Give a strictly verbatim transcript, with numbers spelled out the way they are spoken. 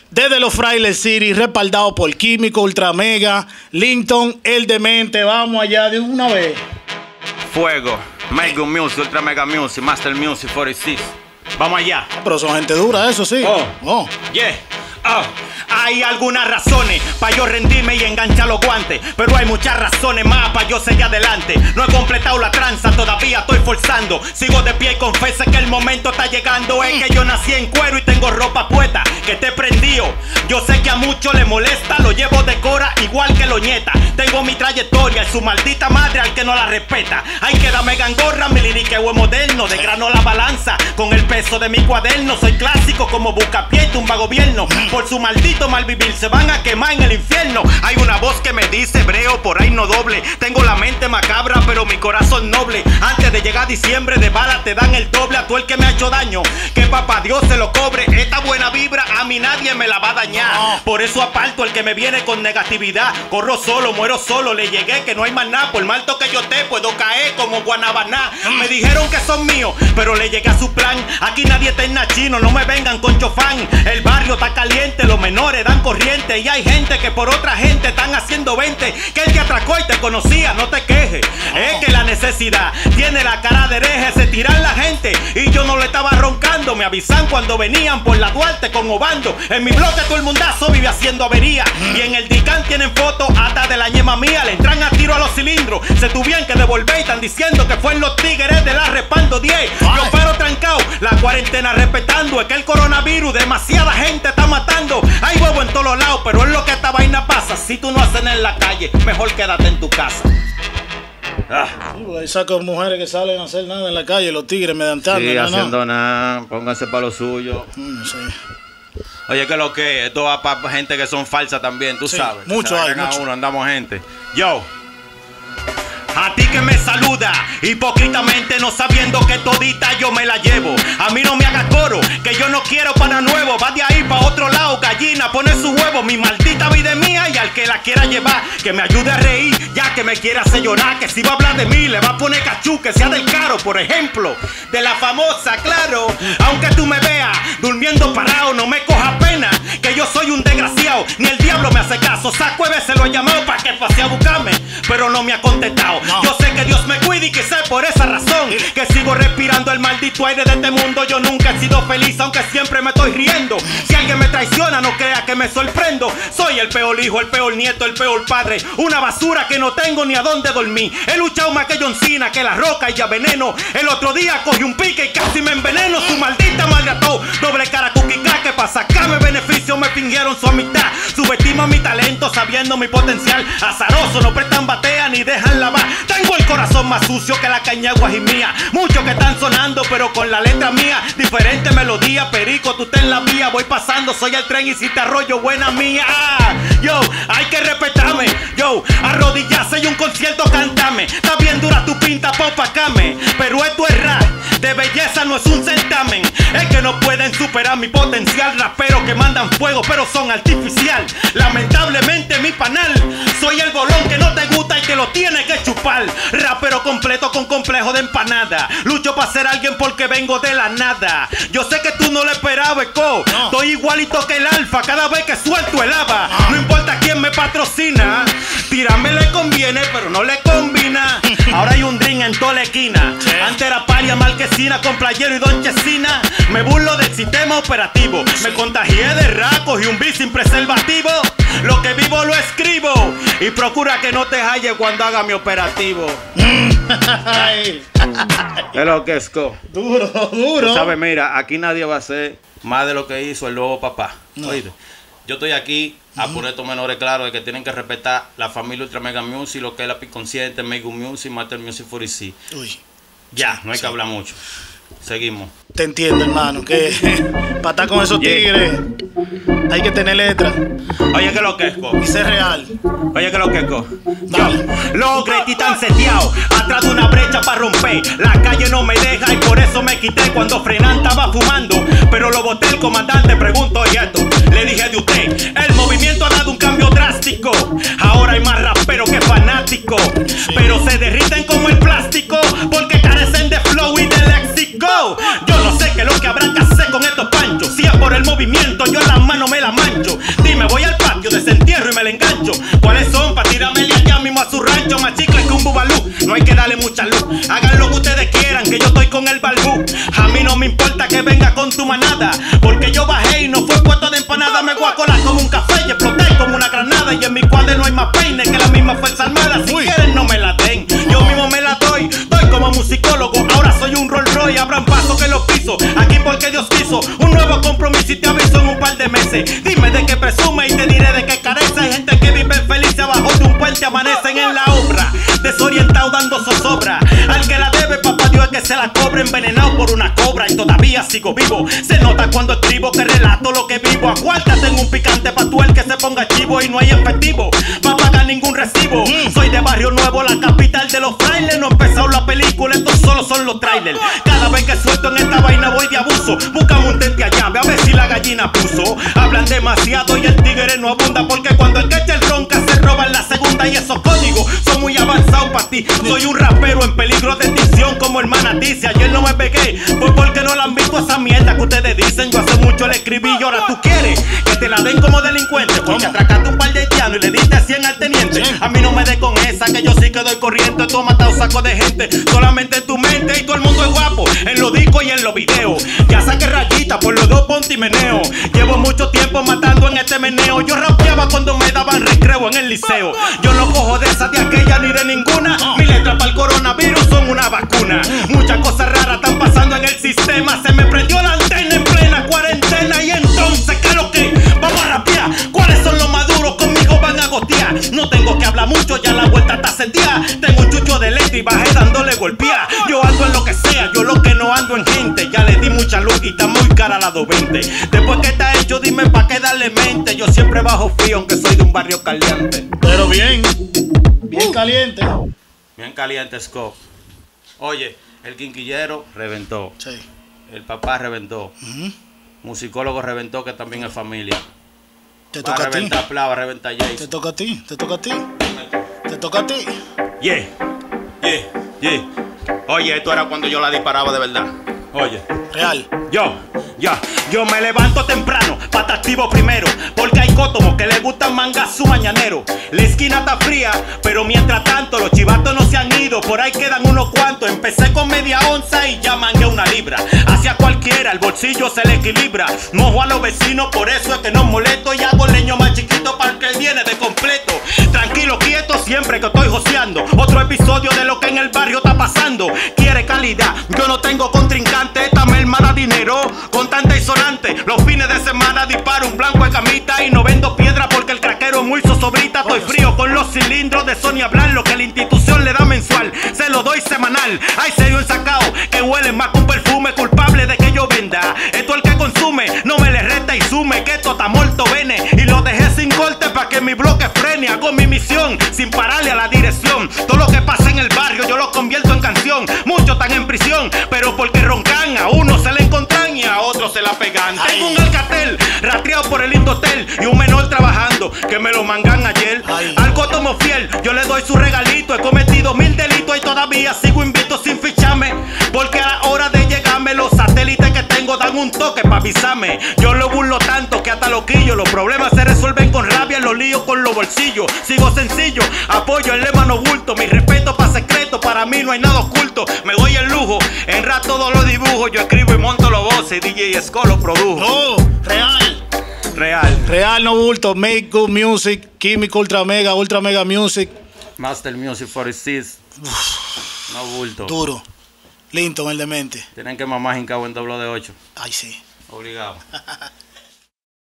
Desde los Frailes City, respaldado por Químico, Ultra Mega, Linton, El Demente. Vamos allá de una vez. Fuego, Mega Music, Ultra Mega Music, Master Music cuarenta y seis. Vamos allá. Pero son gente dura, eso sí. Oh, oh. yeah. Oh. Hay algunas razones para yo rendirme y enganchar los guantes, pero hay muchas razones más para yo seguir adelante. No he completado la tranza, todavía estoy forzando. Sigo de pie y confieso que el momento está llegando. Es que yo nací en cuero y tengo ropa puesta, que te prendió. Yo sé que a muchos les molesta, lo llevo de cora igual que Loñeta. Tengo mi trayectoria y su maldita madre al que no la respeta. Hay que darme gangorra, mi liriqueo es moderno. De grano la balanza con el peso de mi cuaderno. Soy clásico como Buscapié y tumba gobierno. Por su maldito mal vivir se van a quemar en el infierno. Hay una voz que me dice hebreo, por ahí no doble. Tengo la mente macabra pero mi corazón noble. Antes de llegar a diciembre de bala te dan el doble a todo el que me ha hecho daño. Que papá Dios se lo cobre. Esta buena vibra a mí nadie me la va a dañar. Por eso aparto el que me viene con negatividad. Corro solo, muero solo, le llegué que no hay más nada. Por mal toque yo te puedo caer como Guanabaná. Me dijeron que son míos pero le llegué a su plan. Aquí nadie está en nachino, no me vengan con chofán. El barrio está caliente, los menores dan corriente. Y hay gente que por otra gente están haciendo veinte. Que él te atracó y te conocía, no te quejes. Oh. Es que la necesidad tiene la cara de hereje. Se tiran la gente y yo no le estaba roncando. Me avisan cuando venían por la Duarte con Obando. En mi bloque todo el mundazo vive haciendo avería. Mm. Y en el Dicán tienen fotos hasta de la ñema mía. Le entran a tiro a los cilindros. Se tuvieron que devolver y están diciendo que fue en los tigres de la Respaldo diez. Yo pero trancado, la cuarentena respetando. Es que el coronavirus demasiada gente está matando. Hay huevo en todos los lados, pero es lo que esta vaina pasa. Si tú no haces nada en la calle, mejor quédate en tu casa. Ah. Sí, pues hay sacos de mujeres que salen a hacer nada en la calle, los tigres mediante. Sí, no, haciendo no. nada, pónganse para lo suyo. Mm, sí. Oye, que lo que esto va para gente que son falsas también, tú sí, sabes. Mucho hay, mucho. Uno, andamos gente. Yo. A ti que me saluda, hipócritamente no sabiendo que todita yo me la llevo. A mí no me hagas coro, que yo no quiero para nuevo. Va de ahí para otro lado, gallina, pone su huevo. Mi maldita vida es mía y al que la quiera llevar, que me ayude a reír, ya que me quiera hacer llorar. Que si va a hablar de mí, le va a poner cachú, que sea del caro, por ejemplo. De la famosa, claro. Aunque tú me veas durmiendo parado, no me coja pena, que yo soy un desgraciado. Ni el diablo me hace caso. Saco a veces lo he llamado para que pase a buscarme, pero no me ha contestado. No. Yo sé que Dios me cuida y que sé por esa razón que sigo respirando el maldito aire de este mundo. Yo nunca he sido feliz, aunque siempre me estoy riendo. Si alguien me traiciona, no crea que me sorprendo. Soy el peor hijo, el peor nieto, el peor padre. Una basura que no tengo ni a dónde dormir. He luchado más que John Cena, que la roca y ya veneno. El otro día cogí un pique y casi me enveneno. Su maldita madre ató, doble cara cuquica, que para sacarme beneficio me fingieron su amistad. Subestiman mi talento sabiendo mi potencial. Azaroso, no prestan batea ni dejan lavar. Tengo el corazón más sucio que la caña guajimía. Muchos que están sonando pero con la letra mía. Diferente melodía, perico, tú estás en la vía. Voy pasando, soy el tren y si te arroyo, buena mía. ah, Yo, hay que respetarme. Yo, arrodillarse y un concierto cántame. Está bien dura tu pinta, popacame, pero esto es rap, de belleza no es un certamen. Es que no pueden superar mi potencial. Raperos que mandan fuego pero son artificial. Lamentablemente mi panal, soy el bolón que no te gusta y que lo tienes que chupar. Rapero completo con complejo de empanada. Lucho para ser alguien porque vengo de la nada. Yo sé que tú no lo esperabas, co. No. Estoy igualito que el alfa cada vez que suelto el haba. No importa quién me patrocina. Tirarme le conviene, pero no le combina. Ahora hay un drink en toda la esquina. Sí. Antes era paria marquesina con playero y don Chesina. Me burlo del sistema operativo. Sí. Me contagié de racos y un bis sin preservativo. Lo que vivo lo escribo y procura que no te halle cuando haga mi operativo. Es lo que es, co. Duro, duro. Tú sabes, mira, aquí nadie va a hacer más de lo que hizo el nuevo papá. No. Oíste, yo estoy aquí a uh-huh. poner estos menores claros de que tienen que respetar la familia Ultra Mega Music, lo que es la Piconsciente, Mega Music, Master Music cuarenta y seis. Uy. Ya, no hay sí. que hablar mucho. Seguimos. Te entiendo, hermano, que para estar con esos tigres hay que tener letra. Oye, que lo que es, co. Y ser real. Oye, que lo que es, co. Yo, los Greti tan seteados, atrás de una brecha para romper. La calle no me deja y por eso me quité cuando Frenan estaba fumando. Pero lo boté el comandante, pregunto, y esto le dije de usted. El movimiento ha dado un cambio drástico. Ahora hay más raperos que fanáticos. Sí. Pero se derriten como el plástico porque carecen de flow y de léxico. Yo no sé qué es lo que habrán que hacer con estos panchos. Si es por el movimiento, yo la mano me la mancho. con el balbú. A mí no me importa que venga con tu manada, porque yo bajé y no fue puesto de empanada. Me voy a colar como un café y exploté como una granada. Y en mi cuadro no hay más peine que la misma Fuerza Armada. Si Uy. quieren no me la den, yo mismo me la doy. Doy como musicólogo, ahora soy un Rolls Royce. Abran paso que los piso, aquí porque Dios quiso. Un nuevo compromiso y te aviso en un par de meses. Dime de qué presume y te diré de qué carece. Hay gente que vive feliz abajo de un puente, amanecen en la obra, desorientado dando zozobra. Al que la debe, papá Dios es que se la cobre, envenenado por una cobra y todavía sigo vivo. Se nota cuando escribo que relato lo que vivo. Aguántate en un picante pa' tú el que se ponga chivo y no hay efectivo pa' pagar ningún recibo. Soy de Barrio Nuevo, la capital de los frailes. No ha empezado la película, estos solo son los trailers. Cada vez que suelto en esta vaina voy de abuso. Búscame un tente allá, ve a ver si la gallina puso. Hablan demasiado y el tigre no abunda, porque cuando el que echa el ronca se roba en la segunda. Y esos códigos son muy avanzados para ti. Soy un rapero en peligro de extinción como el Manatí. Si ayer no me pegué fue porque no la han visto esa mierda que ustedes dicen. Yo hace mucho le escribí y ahora tú quieres que te la den como delincuente, porque atracaste un par de haitianos y le diste cien al teniente. A mí no me dé con esa, que yo sí que doy corriente. Tú has matado saco de gente solamente en tu mente. Y todo el mundo es guapo en los discos y en los videos. Ya saqué rayita por los dos ponte y meneo. Llevo mucho tiempo matando en este meneo. Yo rapeaba cuando me daban recreo en el liceo. Yo no cojo de esa, de aquella ni de ninguna. Mi letra para el coronavirus son una vacuna. Muchas cosas raras están pasando en el sistema. Se me prendió la antena en plena cuarentena. Y entonces, ¿qué es lo que? Vamos a rapear. ¿Cuáles son los maduros? Conmigo van a gotear. No tengo que hablar mucho, ya la vuelta está sentida. Tengo un chucho de letra y bajé dándole golpear. Yo ando en lo que sea, yo lo que no ando en gente. Ya le di mucha luz y está muy cara la doscientos veinte. Después que está hecho, dime pa' qué darle mente. Yo siempre bajo frío, aunque soy de un barrio caliente. Pero bien, bien uh. caliente. Bien caliente, Scott. Oye, el quinquillero reventó. Sí. El papá reventó. Uh-huh. Musicólogo reventó, que también es familia. Te toca va a a ti. Reventar Pla, va a reventar Jason. Te toca a ti, te toca a ti. Te toca a ti. Yeah, yeah, yeah. Oye, esto era cuando yo la disparaba de verdad. Oye. Real. Yo, ya, yo me levanto temprano, pata activo primero, porque hay cótomos que le gustan mangas su mañanero. La esquina está fría, pero mientras tanto los chivatos no se han ido, por ahí quedan unos cuantos. Empecé con media onza y ya mangué una libra. Hacia cualquiera el bolsillo se le equilibra. Mojo a los vecinos, por eso es que no molesto. Y hago leño más chiquito para el que viene de completo. Tranquilo, quieto, siempre que estoy joseando. Otro episodio de lo que en el barrio está pasando. Quiere calidad, yo no tengo contrincante. Esta merma da dinero, contante y sonante. Los fines de semana disparo un blanco de camita. Y no vendo piedra porque el craquero es muy sosobrita. Estoy frío con los cilindros de Sonia Blanc. Lo que la institución le da mensual, se lo doy semanal. Hay serio ensacao que huelen más que un perfume. Culpable de que yo venda esto el que consume. No me le resta y sume que esto está muerto bene. Y lo dejé sin corte para que mi bloque frene. Hago mi misión sin pararle a la dirección. Todo lo que pasa en el barrio yo lo convierto en canción. Muchos están en prisión, pero porque roncan. A uno se le encontran y a otros se la pegan. Ay. Tengo un alcatel rastreado por el Indotel y un menor trabajando que me lo mangan ayer. Ay. Al cótomo fiel yo le doy su regalito. He cometido mil delitos y todavía sigo invicto sin ficharme, porque a la hora de llegarme los satélites que tengo dan un toque para avisarme. Yo lo burlo tanto que hasta loquillo. Los problemas se resuelven con rabia, los líos con los bolsillos. Sigo sencillo, apoyo el lema no bulto. Mi respeto para secreto, para mí no hay nada oculto. Me doy el lujo, en rap todos los dibujos. Yo escribo y monto los voces, D J Scott lo produjo. No, real. Real. Real, no bulto. Make Good Music, Químico Ultra Mega, Ultra Mega Music. Master Music cuarenta y seis. No bulto. Duro. Linton, el demente. Tienen que mamar hincado en doble de ocho. Ay, sí. Obligado.